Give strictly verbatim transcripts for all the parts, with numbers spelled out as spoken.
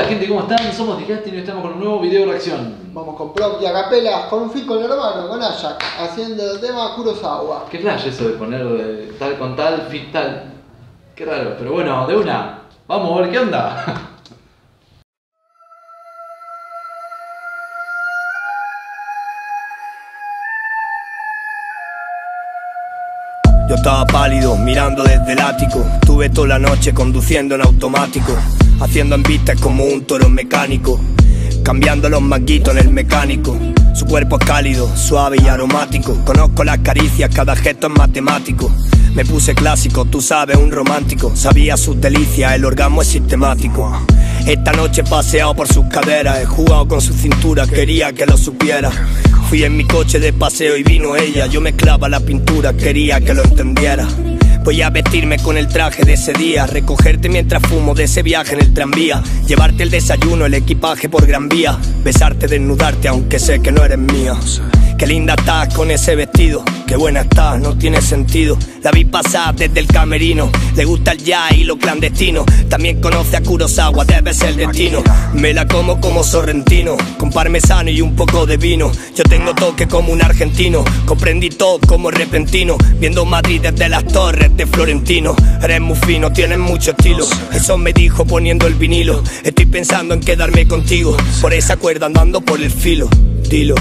gente, ¿cómo están? Somos Disgusting y estamos con un nuevo video de reacción. Vamos con prop y a capelas, con un fit con el hermano, con Ajax, haciendo el tema Kurosawa. Qué flash eso de poner de tal con tal, fit tal. Qué raro, pero bueno, de una. Vamos a ver qué onda. Yo estaba pálido, mirando desde el ático. Tuve toda la noche conduciendo en automático, haciendo embistes como un toro mecánico, cambiando los manguitos en el mecánico. Su cuerpo es cálido, suave y aromático. Conozco las caricias, cada gesto es matemático. Me puse clásico, tú sabes, un romántico. Sabía sus delicias, el orgasmo es sistemático. Esta noche he paseado por sus caderas, he jugado con su cintura, quería que lo supiera. Fui en mi coche de paseo y vino ella. Yo mezclaba la pintura, quería que lo entendiera. Voy a vestirme con el traje de ese día, recogerte mientras fumo de ese viaje en el tranvía, llevarte el desayuno, el equipaje por Gran Vía, besarte, desnudarte aunque sé que no eres mía. Qué linda estás con ese vestido, qué buena estás, no tiene sentido. La vi pasar desde el camerino, le gusta el jazz y lo clandestino. También conoce a Kurosawa, debe ser el destino. Me la como como sorrentino, con parmesano y un poco de vino. Yo tengo toque como un argentino, comprendí todo como repentino, viendo Madrid desde las torres de Florentino. Eres muy fino, tienes mucho estilo, eso me dijo poniendo el vinilo. Estoy pensando en quedarme contigo, por esa cuerda andando por el filo. Dilo.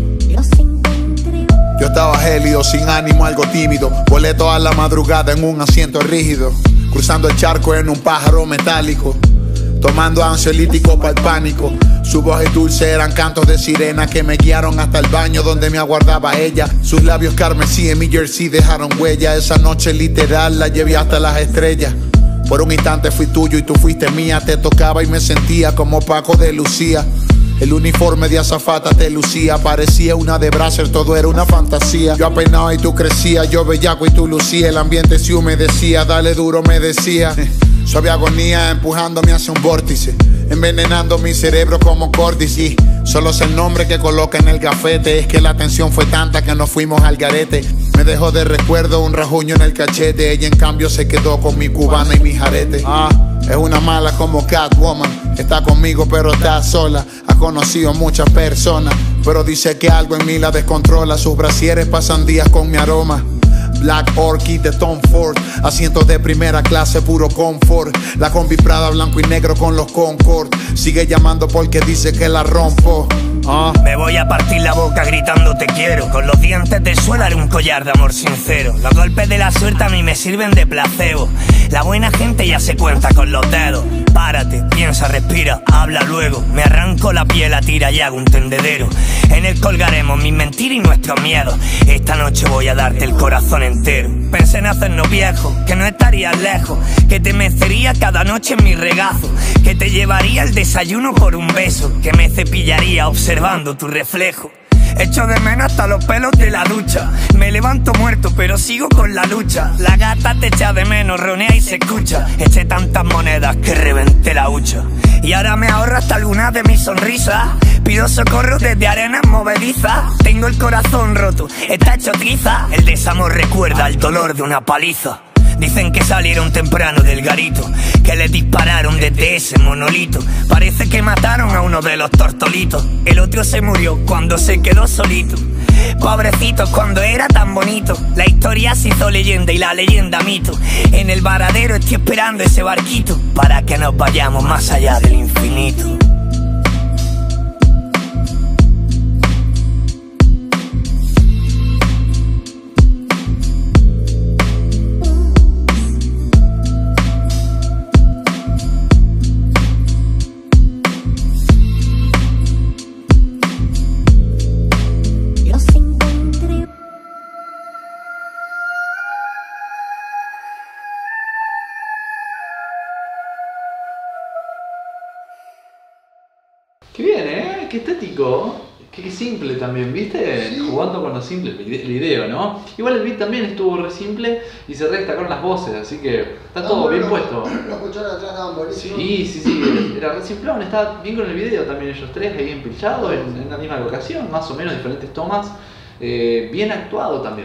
Yo estaba gélido, sin ánimo, algo tímido. Volé toda la madrugada en un asiento rígido, cruzando el charco en un pájaro metálico, tomando ansiolítico para el pánico. Su voz y dulce eran cantos de sirena que me guiaron hasta el baño donde me aguardaba ella. Sus labios carmesí en mi jersey dejaron huella. Esa noche literal la llevé hasta las estrellas. Por un instante fui tuyo y tú fuiste mía. Te tocaba y me sentía como Paco de Lucía. El uniforme de azafata te lucía, parecía una de Bracer, todo era una fantasía. Yo apenado y tú crecías, yo bellaco y tú lucía. El ambiente se humedecía, dale duro me decía. Suave agonía empujándome hacia un vórtice, envenenando mi cerebro como córdice. Y solo sé el nombre que coloca en el gafete. Es que la tensión fue tanta que nos fuimos al garete. Me dejó de recuerdo un rajuño en el cachete. Ella en cambio se quedó con mi cubana y mi jarete. Ah, es una mala como Catwoman. Está conmigo pero está sola. Ha conocido muchas personas, pero dice que algo en mí la descontrola. Sus brasieres pasan días con mi aroma. Black Orchid de Tom Ford, asientos de primera clase, puro confort. La combi Prada blanco y negro con los Concord. Sigue llamando porque dice que la rompo. Uh. Me voy a partir la boca gritando te quiero. Con los dientes de suelo haré un collar de amor sincero. Los golpes de la suerte a mí me sirven de placebo. La buena gente ya se cuenta con los dedos. Párate, piensa, respira, habla luego. Me arranco la piel a tira y hago un tendedero. En él colgaremos mis mentiras y nuestros miedos. Esta noche voy a darte el corazón entero. Pensé en hacernos viejos, que no estarías lejos, que te mecería cada noche en mi regazo, que te llevaría el desayuno por un beso, que me cepillaría observando tu reflejo. Echo de menos hasta los pelos de la ducha. Me levanto muerto pero sigo con la lucha. La gata te echa de menos, ronea y se escucha. Eché tantas monedas que reventé la hucha. Y ahora me ahorro hasta algunas de mis sonrisas. Pido socorro desde arenas movedizas. Tengo el corazón roto, está hecho triza. El desamor recuerda el dolor de una paliza. Dicen que salieron temprano del garito, que les dispararon desde ese monolito. Parece que mataron a uno de los tortolitos. El otro se murió cuando se quedó solito. Pobrecitos cuando era tan bonito. La historia se hizo leyenda y la leyenda mito. En el varadero estoy esperando ese barquito para que nos vayamos más allá del infinito. Qué bien, ¿eh? Qué estético. Qué, qué simple también, ¿viste? Sí. Jugando con lo simple, el video, ¿no? Igual el beat también estuvo re simple y se redestacaron las voces, así que está todo no, bien no, puesto. Los cucharas atrás estaban buenísimos. Sí, sí, sí, era re simplón, estaba bien con el video también ellos tres, ahí empillados en, en la misma locación, más o menos diferentes tomas, eh, bien actuado también.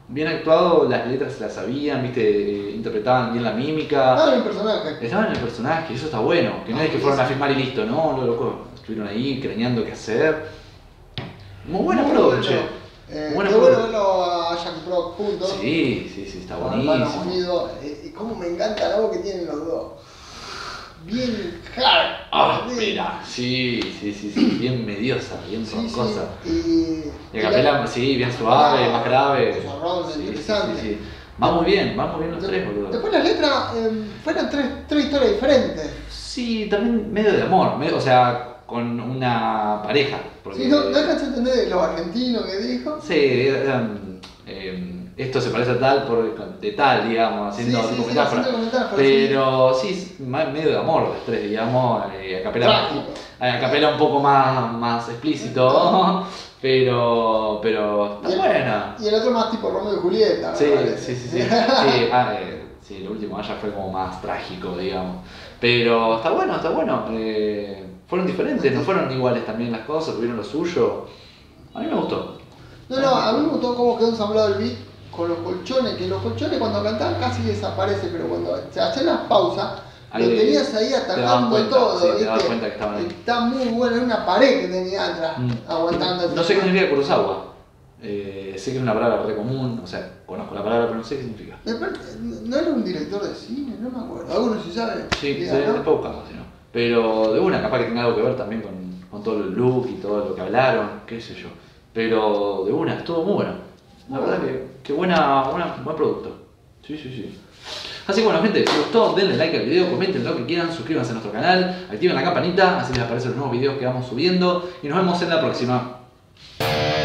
bien actuado, las letras se las sabían, viste, interpretaban bien la mímica. Ah, el personaje. Estaban en el personaje, eso está bueno. Que no es que fueron a filmar y listo, no, no, loco. Estuvieron ahí craneando qué hacer. Muy buena Muy pro, bueno. che. Eh, Buena qué pro. bueno verlo a Jack Brock juntos. Sí, sí, sí, está Con hermanos buenísimo. unidos. Eh, y cómo me encanta la voz que tienen los dos. Bien hard. Ah, bien. mira, sí, sí, sí, sí, bien mediosa, bien Sí, roncosa. sí. Y, Y a capela, sí, bien suave, Ah, más grave. zorrón, Sí, sí, sí, interesante. sí. Va muy bien, va muy bien los De- tres, boludo. Después las letras eh, fueron tres, tres historias diferentes. Sí, también medio de amor, medio- o sea, con una pareja. Porque... Sí, no, no alcancé a entender de los argentinos que dijo. Sí, eran, eh, esto se parece a tal por de tal, digamos, haciendo Sí, sí, tipo sí, metáfora. haciendo metáfora, Pero sí, es más medio de amor los tres, digamos, eh, a capela, Trágico. a capela un poco más, más explícito, pero, pero está Y el- buena. Y el otro más tipo Romeo y Julieta. Sí, me parece. sí, sí, sí, sí, ah, eh, sí, lo último ya fue como más trágico, digamos. Pero está bueno, está bueno. Eh, fueron diferentes, no fueron iguales también las cosas, tuvieron lo suyo. A mí me gustó. No, no, a mí me gustó cómo quedó ensamblado el beat con los colchones, que los colchones cuando cantaban casi desaparecen, pero cuando se hacen las pausas, Ahí lo tenías ahí te dabas atacando cuenta, todo, sí, te ¿viste? dabas cuenta que estaban ahí. Está muy bueno, es una pared que tenía atrás, Mm. aguantando. No sé qué significa Kurosawa. Eh, sé que es una palabra re común, o sea, conozco la palabra, pero no sé qué significa. Después, ¿no era un director de cine? No me acuerdo. ¿Alguno sí sabe? Sí, Diga, sí, ¿no? después buscamos, si no. Pero de una, capaz que tenga algo que ver también con, con todo el look y todo lo que hablaron, qué sé yo. Pero de una, estuvo muy bueno. La verdad que, que buena, buena, buen producto. Sí, sí, sí. Así que bueno, gente, si os gustó, denle like al video, comenten lo que quieran, suscríbanse a nuestro canal, activen la campanita, así les aparecen los nuevos videos que vamos subiendo y nos vemos en la próxima.